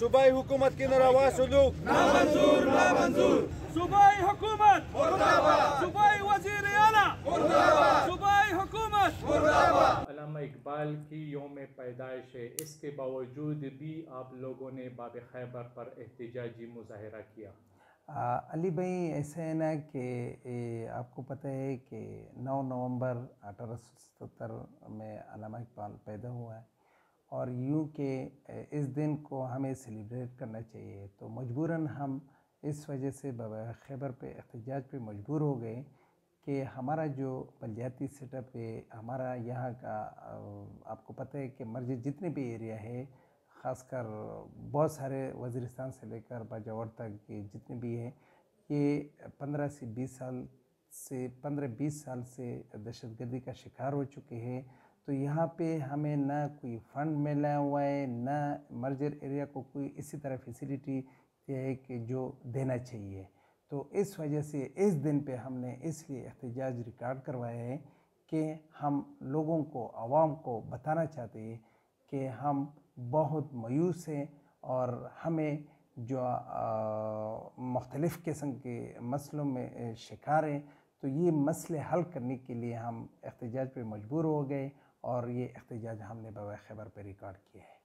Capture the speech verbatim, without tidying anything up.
صوبائی حکومت کی ناروا سلوک نامنظور نامنظور صوبائی حکومت صوبائی وزیر اعلیٰ صوبائی حکومت علامہ اقبال کی یوم پیدائش ہے، اس کے باوجود بھی آپ لوگوں نے باب خیبر پر احتجاجی مظاہرہ کیا۔ علی بھائی ایسا ہے نا کہ آپ کو پتہ ہے کہ نو نومبر اٹھارہ سو ستتر میں علامہ اقبال پیدا ہوا ہے، اور یوں کہ اس دن کو ہمیں سیلیبریٹ کرنا چاہیے، تو مجبوراً ہم اس وجہ سے بابا خیبر پہ احتجاج پہ مجبور ہو گئے کہ ہمارا جو بلدیاتی سیٹ اپ ہے، ہمارا یہاں کا آپ کو پتہ ہے کہ مرج جتنے بھی ایریا ہے، خاص کر بہت سارے وزیرستان سے لے کر باجوڑ تک کے جتنے بھی ہیں، یہ پندرہ سے بیس سال سے پندرہ بیس سال سے دہشت گردی کا شکار ہو چکے ہیں۔ تو یہاں پہ ہمیں نہ کوئی فنڈ ملا ہوا ہے، نہ مرجر ایریا کو کوئی اسی طرح فیسیلیٹی ہے کہ جو دینا چاہیے۔ تو اس وجہ سے اس دن پہ ہم نے اس لیے احتجاج ریکارڈ کروایا ہے کہ ہم لوگوں کو، عوام کو بتانا چاہتے ہیں کہ ہم بہت مایوس ہیں، اور ہمیں جو مختلف قسم کے مسئلوں میں شکار ہیں، تو یہ مسئلے حل کرنے کے لیے ہم احتجاج پہ مجبور ہو گئے، اور یہ احتجاج ہم نے بابا خیبر پہ ریکارڈ کیا ہے۔